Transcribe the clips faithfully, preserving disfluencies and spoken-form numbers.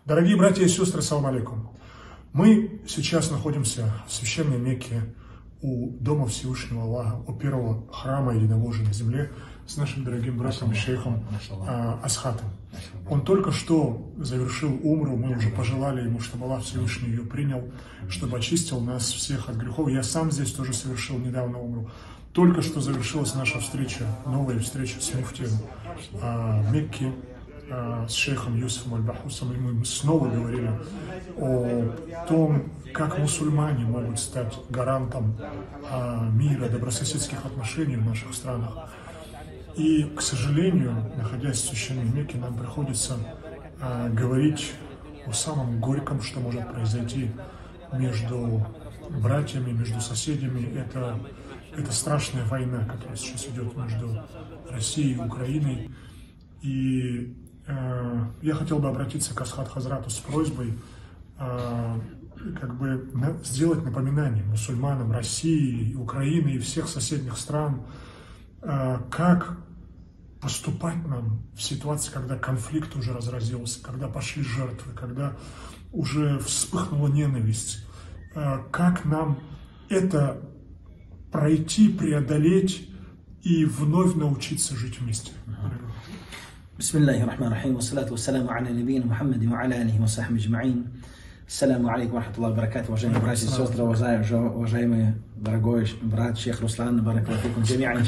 Дорогие братья и сестры, салам алейкум. Мы сейчас находимся в священной Мекке у Дома Всевышнего Аллаха, у первого храма единого на земле, с нашим дорогим братом и шейхом а, Асхатом. Он только что завершил умру, мы уже пожелали ему, чтобы Аллах Всевышний ее принял, чтобы очистил нас всех от грехов. Я сам здесь тоже совершил недавно умру. Только что завершилась наша встреча, новая встреча с муфтием а, Мекки, а, с шейхом Юсуфом Аль-Бахусом, и мы снова говорили о том, как мусульмане могут стать гарантом а, мира, добрососедских отношений в наших странах. И, к сожалению, находясь в священной Мекке, нам приходится а, говорить о самом горьком, что может произойти между братьями, между соседями. Это, это страшная война, которая сейчас идет между Россией и Украиной. И э, я хотел бы обратиться к Асхат Хазрату с просьбой э, как бы на, сделать напоминание мусульманам России, Украины и всех соседних стран, э, как поступать нам в ситуации, когда конфликт уже разразился, когда пошли жертвы, когда уже вспыхнула ненависть. Э, как нам это пройти, преодолеть и вновь научиться жить вместе. Бисмиллахи рахмани рахим, вассалату вассаламу аля набийна Мухаммади ва аля алихи ва сахбихи аджмаин. Ассаламу алейкум ва рахматуллахи ва баракатуху, уважаемые братья и сестры, уважаемый дорогой брат шейх Руслан, баракаллаху фикум джами'ан.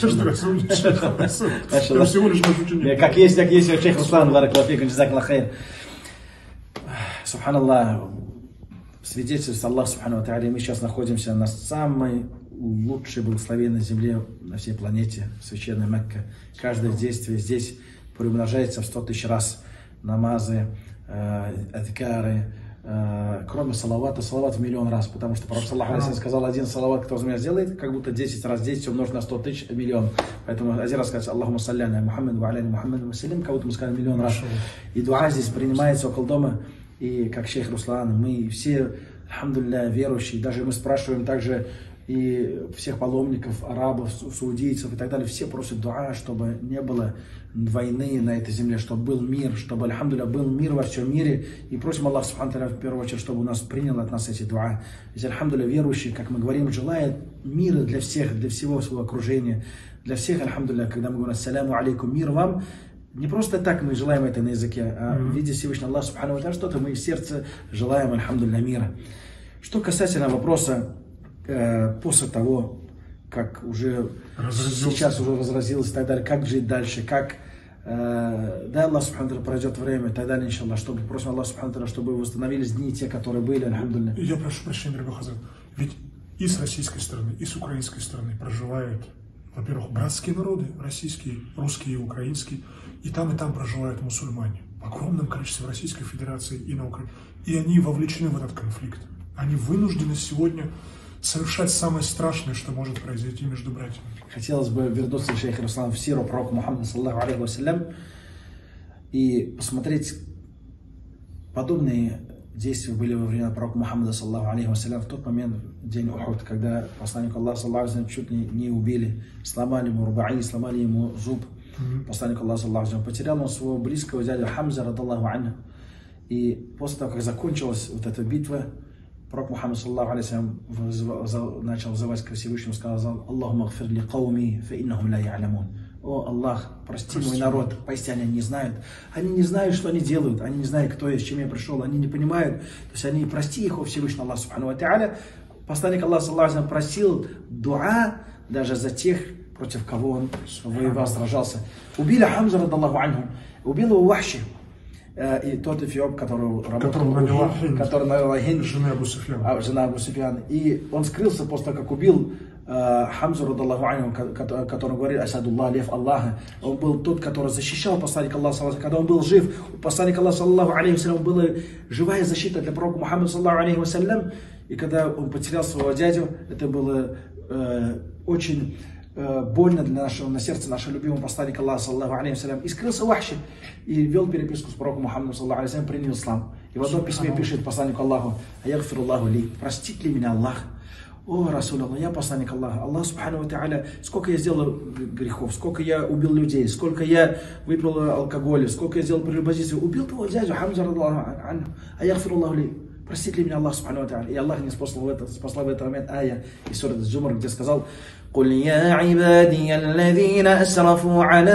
Как есть, так есть, шейх Руслан, баракаллаху фикум, джазакаллаху хайр. Субханаллах, свидетельство Аллаха субхану ва тааля, мы сейчас находимся на самой лучшей благословенной земле на всей планете, священная Мекка. Каждое действие здесь приумножается в сто тысяч раз. Намазы, э, адкары, э, кроме салавата, салават в миллион раз, потому что Пророк саллаллаху алейхи ва саллям сказал, один салават, кто из меня сделает, как будто десять раз десять умножить на сто тысяч, миллион. Поэтому один раз сказать Аллахумма салли аля Мухаммад ва аля Мухаммад ва саллим, как будто мы сказали миллион раз. И дуа здесь принимается около дома, и как шейх Руслан, мы все, альхамдулилля, верующие, даже мы спрашиваем также и всех паломников, арабов, саудийцев и так далее, все просят дуа, чтобы не было войны на этой земле, чтобы был мир, чтобы, альхамдулилля, был мир во всем мире. И просим Аллах субхану тааля в первую очередь, чтобы у нас принял от нас эти дуа. Ведь, альхамдулилля, верующий, как мы говорим, желает мира для всех, для всего своего окружения, для всех, альхамдулилля, когда мы говорим ассаляму алейкум, мир вам. Не просто так мы желаем это на языке, а в виде Всевышнего Аллаха субхану тааля что-то мы в сердце желаем, альхамдулилля, мира. Что касательно вопроса, после того, как уже сейчас уже разразилось и так далее, как жить дальше, как э, да, Аллах субхану тааля пройдет время и так далее, иншаллах, чтобы просим Аллах субхану тааля, чтобы восстановились дни те, которые были, альхамдулилля. Я прошу прощения, дорогой Хазрат, ведь и с российской стороны, и с украинской стороны проживают, во-первых, братские народы, российские, русские и украинские, и там, и там проживают мусульмане в огромном количестве в Российской Федерации и на Украине, и они вовлечены в этот конфликт. Они вынуждены сегодня совершать самое страшное, что может произойти между братьями. Хотелось бы вернуться, шейх Руслан, в сиру пророка Мухаммада саллаллаху алейхи ва саллям и посмотреть, подобные действия были во время пророка Мухаммада саллаллаху алейхи ва саллям в тот момент, день Ухуд, когда посланник Аллаха саллаллаху алейхи ва саллям чуть не, не убили, сломали ему рубаи, сломали ему зуб. Mm-hmm. Посланник Аллаха саллаллаху алейхи ва саллям потерял он своего близкого дядю Хамза радаллаху анху. И после того, как закончилась вот эта битва, Пророк Мухаммад саллаллаху алейхи ва саллям начал взывать к Всевышнему, сказал: Аллахумма гфир ли кауми, фа иннахум ла я'ламун. О Аллах, прости, прости мой народ, поистине они не знают. Они не знают, что они делают, они не знают, кто я, с чем я пришел, они не понимают. То есть они, прости их, о Всевышний Аллах субхану ва тааля. Посланник Аллаха саллаллаху алейхи ва саллям просил дуа даже за тех, против кого он воевал, сражался. Убили Хамза радаллаху анху, убил его Вахши. И тот эфиоп, который работал, который навела Хинд, жена Абу Суфьяна. Жена Абу Суфьяна. И он скрылся после того, как убил э, Хамзу радаллаху анху, который говорит асадуллах, лев Аллаха. Он был тот, который защищал посланника Аллаха, когда он был жив. У посланника Аллаха саллаллаху алейхи ва саллям была живая защита для пророка Мухаммада саллаллаху алейхи ва саллям. И когда он потерял своего дядю, это было э, очень больно для нашего, на сердце нашего любимого посланника Аллаха саллаллаху алейхи ва саллям. И скрылся Вахши и вел переписку с пророком Мухаммадом саллаллаху алейхи ва саллям, принял ислам. И в одном письме пишет посланнику Аллаху: аягфируллаху ли, простит ли меня Аллах? о, Расул Аллах, я посланник Аллаха, Аллах Субхану ва Тааля, сколько я сделал грехов, сколько я убил людей, сколько я выпил алкоголя, сколько я сделал прелюбодействия, убил твоего дядю Хамза, а ягфиру Аллаху ли, простит ли меня Аллах Субхану ва Тааля. И Аллах не спаслал в этот, спасла в этот момент ая из суры Джумар, где сказал: قل يا عبادي الذين أسرفوا على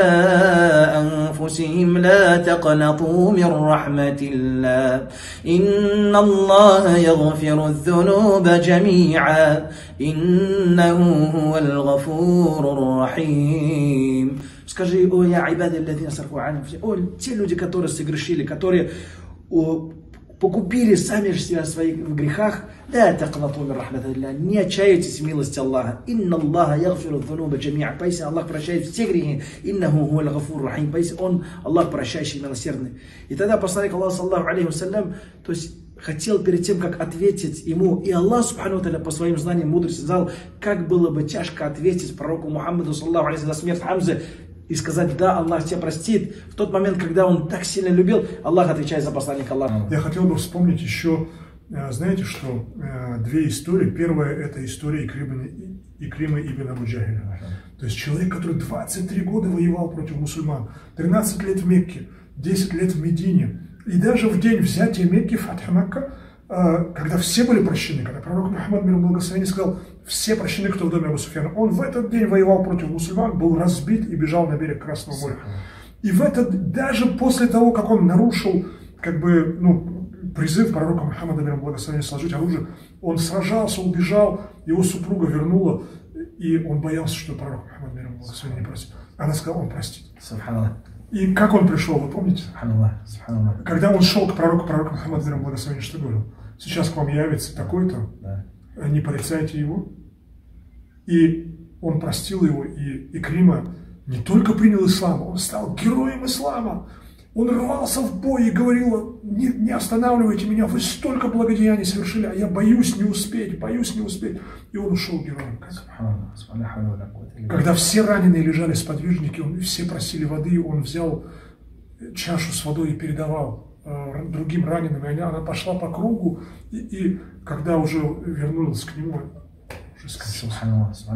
أنفسهم لا تقنطوا من رحمة الله إن الله يغفر الذنوب جميعا إنه هو الغفور الرحيم. Скажи: о, я айбади الذين أسرفوا على أنفسهم, о, те люди, которые согрешили, которые погубили сами себя в своих грехах, لا تقنطوا من رحمة الله, не отчаивайтесь в милости Аллаха. Инна Аллаха ягфиру ذنوب جميعا, поистине Аллах прощает все грехи. Иннаху хуа аль-гафур рахим, поистине Он Аллах прощающий, милосердный. И тогда посланник Аллаха саллаллаху алейхи вассалям, то есть хотел перед тем, как ответить ему, и Аллах субхану ва тааля по своим знаниям мудрости знал, как было бы тяжко ответить пророку Мухаммаду саллаллаху алейхи вассалям за смерть Хамзы и сказать: да, Аллах тебя простит. В тот момент, когда он так сильно любил, Аллах отвечает за посланника Аллаха. Я хотел бы вспомнить еще, знаете, что две истории. Первая — это история Икрима, Икрима ибн Абу Джахиля. То есть человек, который двадцать три года воевал против мусульман, тринадцать лет в Мекке, десять лет в Медине. И даже в день взятия Мекки, Фатх Макка, когда все были прощены, когда пророк Мухаммад, мир ему благословение, сказал: все прощены, кто в доме Абу Суфьяна, он в этот день воевал против мусульман, был разбит и бежал на берег Красного моря. И в этот, даже после того, как он нарушил, как бы, ну, призыв пророка Мухаммада, мир ему благословение, сложить оружие, он сражался, убежал, его супруга вернула, и он боялся, что пророк Мухаммад, мир ему благословение, не простит. Она сказала: он простит. И как он пришел, вы помните? Когда он шел к пророку, пророк Мухаммад, мир ему благословение, что говорил? Сейчас к вам явится такой-то, да. Не порицайте его. И он простил его, и Икрима не только принял ислам, он стал героем ислама. Он рвался в бой и говорил: не, не останавливайте меня, вы столько благодеяний совершили, а я боюсь не успеть, боюсь не успеть. И он ушел героем. Когда все раненые лежали сподвижники, он, все просили воды, он взял чашу с водой и передавал э, другим раненым. И она, она пошла по кругу, и, и когда уже вернулась к нему, уже скончался.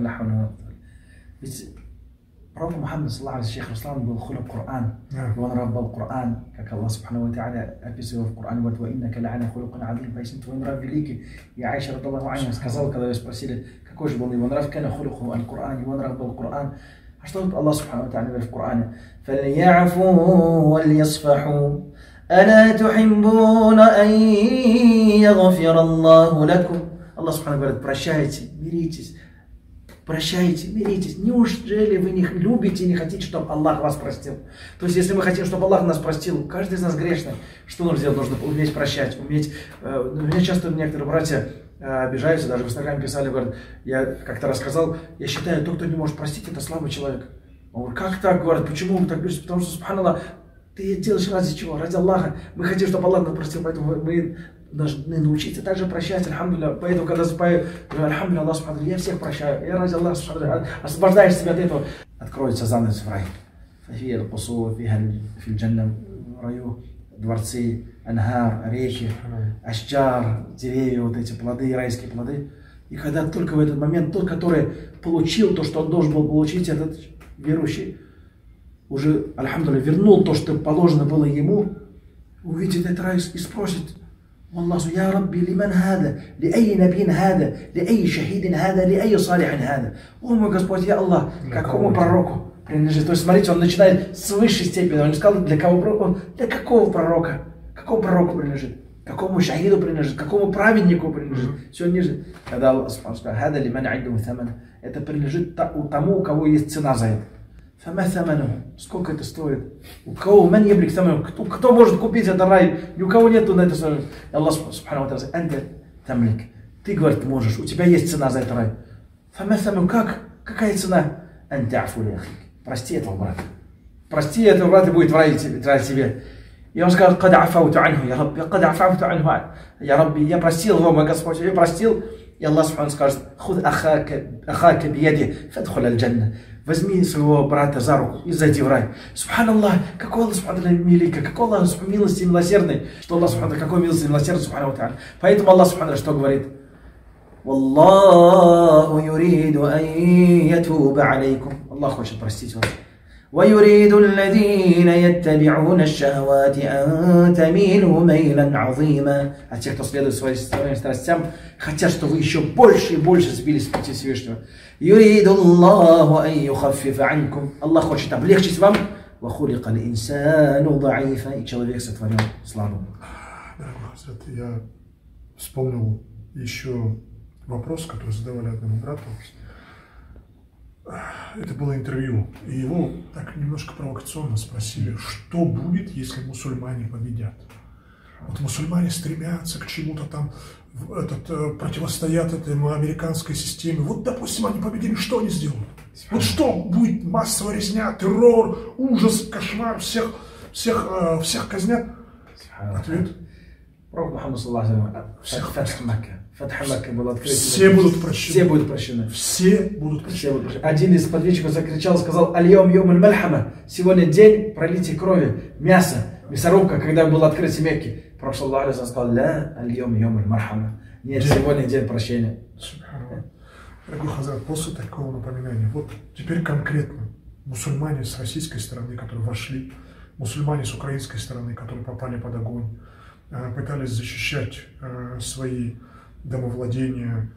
Пророк Мухаммад, саллаллаху алейхи, шейх Руслан, был хулюб Коран, и он раббал Коран, как Аллах субхану ва тааля описывает в Коране: вот «Ва иннака ла аля хулюкин азим», пояснит, твой нрав великий. И Айша радаллаху анха сказала, когда ее спросили, какой же был его нрав: «Кана хулюху аль-Коран», его нрав был Коран. А что Аллах субхану ва тааля говорит в Коране? «Фалья'фу вальясфаху, ала тухиббуна ан ягфира Аллаху лакум». Аллах субхану говорит: прощайте, миритесь. Прощайте, миритесь. Неужели вы не любите и не хотите, чтобы Аллах вас простил? То есть, если мы хотим, чтобы Аллах нас простил, каждый из нас грешный, что нужно сделать? Нужно уметь прощать, уметь... Э, меня часто некоторые братья э, обижаются, даже в Инстаграме писали, говорят: я как-то рассказал, я считаю, тот, кто не может простить, это слабый человек. Он говорит: как так? Говорят: почему вы так пишете? Потому что, субханаллах, ты делаешь ради чего? Ради Аллаха. Мы хотим, чтобы Аллах нас простил, поэтому мы должны научиться также прощать, альхамдулилля. Поэтому, когда запою, альхамдулилля, Аллах субхану, я всех прощаю, я ради Аллаха субхану, освобождаешь себя от этого. Откроется занавес в рай. В раю дворцы, анхар, реки, ашджар, деревья, вот эти плоды, райские плоды. И когда только в этот момент тот, который получил то, что он должен был получить, этот верующий, уже, альхамдулилля, вернул то, что положено было ему, увидит этот рай и спросит: والله يا ربي لمن هذا؟ لأي نبي هذا؟ لأي شهيد هذا؟ لأي صالح هذا? О мой Господь, я Аллах, какому пророку принадлежит? То есть, смотрите, он начинает с высшей степени. Он не сказал, для кого пророка, для какого пророка? Какому пророку принадлежит? Какому шахиду принадлежит? Какому праведнику принадлежит? Все ниже. Когда Аллах сказал: هذا لمن عنده ثمن. Это принадлежит тому, у кого есть цена за это. Фама саману. Сколько это стоит? У кого ман яблик саману? Кто, кто может купить этот рай? Ни у кого нету на это стоимость. Аллах субхану ва тааля: анта тамлик. Ты, говорит, можешь. У тебя есть цена за этот рай. Фама саману. Как? Какая цена? Анта афу ли ахик. Прости этого брата. Прости этого брата, будет в рай тебе. И он сказал: кад афауту анху, я Рабби, кад афауту анху. Я Рабби, я простил его, мой Господь, я простил. И Аллах субхану скажет: худ ахака бияди, фадхуль аль-джанна. Возьми своего брата за руку и зайди в рай. Субханаллах, какой Аллах субхану великий, какой Аллах милости и милосердный, что Аллах субхану, какой милости и милосердный, субхану ва тааля. Поэтому Аллах субхану что говорит? Валлаху юриду ан ятуба алейкум. Аллах хочет простить вас. ويريد الذين يتبعون الشهوات أن تميلوا ميلا عظيма. А те, кто следует своим страстям, хотят, чтобы вы еще больше и больше сбились с пути Всевышнего. يريد الله أن يخفف عنكم. Аллах хочет облегчить вам. وخلق الإنسان ضعيفا. И человек сотворен слабым. Я вспомнил еще вопрос, который задавали одному брату. Это было интервью, и его так немножко провокационно спросили, что будет, если мусульмане победят. Вот мусульмане стремятся к чему-то там, этот, противостоят этой американской системе. Вот, допустим, они победили, что они сделают? Вот что будет? Массовая резня, террор, ужас, кошмар, всех, всех, всех казнят? Ответ. Пророк Мухаммад саллаллаху алейхи ва саллям. Фатх Макка был открыт. Все будут прощены. Все будут прощены. Все будут прощены. Один из подвижников закричал, сказал: «Аль-йом йом аль-мальхама». Сегодня день пролития крови, мяса, мясорубка, когда был открыт Мекки. Пророк саллаллаху алейхи ва саллям сказал: «Ля аль-йом йом аль-мархама». Нет, день. Сегодня день прощения. Дорогой Хазрат, после такого напоминания, вот теперь конкретно мусульмане с российской стороны, которые вошли, мусульмане с украинской стороны, которые попали под огонь, пытались защищать свои домовладения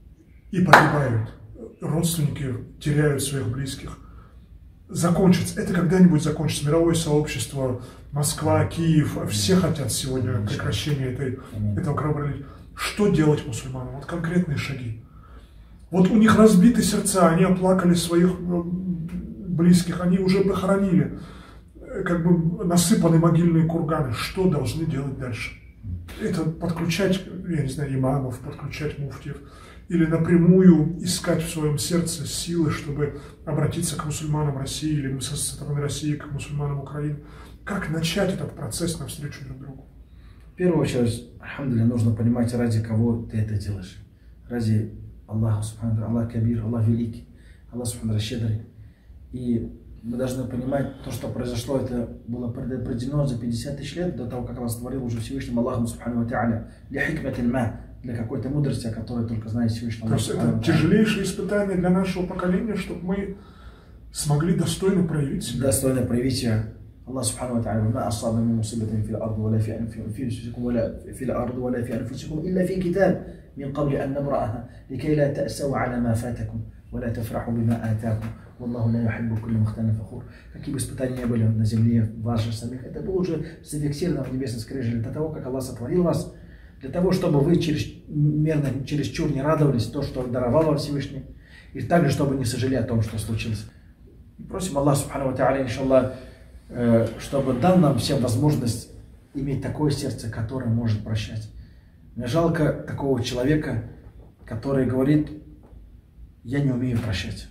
и погибают. Родственники теряют своих близких. Закончится. Это когда-нибудь закончится. Мировое сообщество, Москва, Киев, все хотят сегодня прекращения этой, этого кровопролития. Что делать мусульманам? Вот конкретные шаги. Вот у них разбиты сердца, они оплакали своих близких, они уже похоронили, как бы насыпаны могильные курганы. Что должны делать дальше? Это подключать, я не знаю, имамов, подключать муфтиев, или напрямую искать в своем сердце силы, чтобы обратиться к мусульманам России, или со стороны России к мусульманам Украины. Как начать этот процесс навстречу друг другу? В первую очередь, альхамдулилля, нужно понимать, ради кого ты это делаешь. Ради Аллаха, субхану, Аллах кабир, Аллах великий, Аллах субхану щедрый. И мы должны понимать, то, что произошло, это было предопределено за пятьдесят тысяч лет до того, как Allah створил уже Всевышним Аллахом, субхану ва та'аля, для хикматин ма, для какой-то мудрости, о которой только знает Всевышний Аллах. То есть это тяжелейшее испытание для нашего поколения, чтобы мы смогли достойно проявить себя. Достойно проявить себя. Allah субхану ва та'аля: «Ма асаба мин мусибатин фил арди вала фи анфусикум вала фил арди вала фи анфусикум илля фи китаб мин qabli an nabra'aha likay la ta'sau ala ma fatakum вала тафраху бима атакум валлаху ла юхиббу кулля мухталин фахур». Какие бы испытания не были на земле, ваших самих, это было уже зафиксировано в небесной скрижали для того, как Аллах сотворил вас, для того, чтобы вы через, мерно, чересчур не радовались то, что даровал вам Всевышний, и также, чтобы не сожалели о том, что случилось. И просим Аллах субхану ва та'аля, иншаллах, чтобы дал нам всем возможность иметь такое сердце, которое может прощать. Мне жалко такого человека, который говорит: я не умею прощать,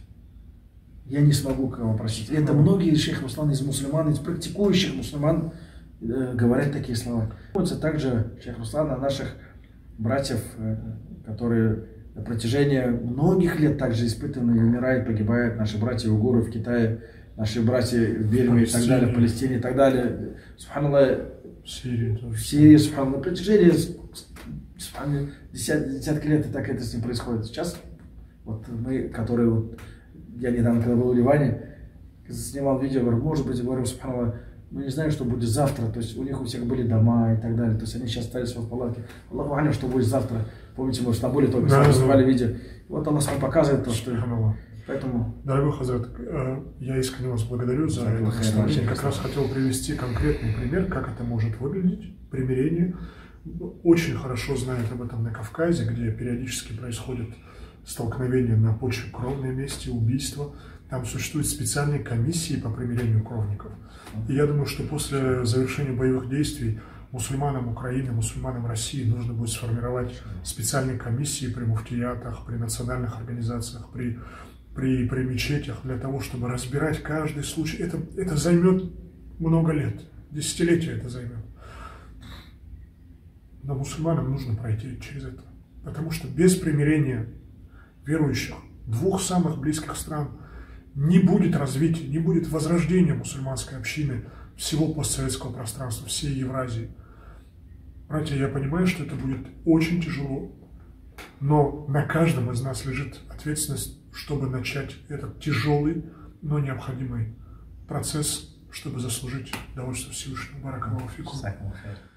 я не смогу кого прощать. И это многие шейхи мусульман, из мусульман, из практикующих мусульман э, говорят такие слова. Также шейх Руслан о наших братьев, э, которые на протяжении многих лет также испытаны и умирают, погибают, наши братья-уйгуры в Китае, наши братья в Бирме и так далее, в Палестине и так далее. Субханаллах, в Сирии, в Сирии, субханаллах, на протяжении десят, десятки лет и так это с ним происходит. Сейчас вот мы, которые вот, я недавно, когда был в Ливане, снимал видео, говорю, может быть, говорю, субханаллах, мы не знаем, что будет завтра, то есть у них у всех были дома и так далее, то есть они сейчас остались в палатке. Аллаху алям, что будет завтра. Помните, мы в Стамбуле только да, снимали видео. Вот Аллах нам показывает то, что... Поэтому... Дорогой Хазрат, я искренне вас благодарю за это наставление. Как раз хотел привести конкретный пример, как это может выглядеть, примирение. Очень хорошо знают об этом на Кавказе, где периодически происходят столкновения на почве кровной мести, убийства. Там существуют специальные комиссии по примирению кровников. И я думаю, что после завершения боевых действий мусульманам Украины, мусульманам России нужно будет сформировать специальные комиссии при муфтиятах, при национальных организациях, при, при, при мечетях, для того, чтобы разбирать каждый случай. Это, это займет много лет, десятилетия это займет. Но мусульманам нужно пройти через это. Потому что без примирения верующих двух самых близких стран не будет развития, не будет возрождения мусульманской общины всего постсоветского пространства, всей Евразии. Братья, я понимаю, что это будет очень тяжело. Но на каждом из нас лежит ответственность, чтобы начать этот тяжелый, но необходимый процесс, чтобы заслужить довольство Всевышнего. Баракаллаху фикум.